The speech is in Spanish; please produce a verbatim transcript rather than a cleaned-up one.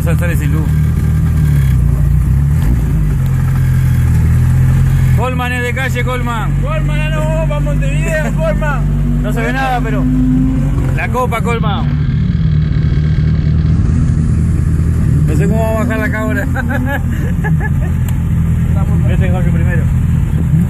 vamos a estar sin luz. Colman es de calle, Colman. Colman, no, vamos para Montevideo, Colman. No se ve nada, pero la copa, Colman. No sé cómo va a bajar la cámara. Este es Jorge primero.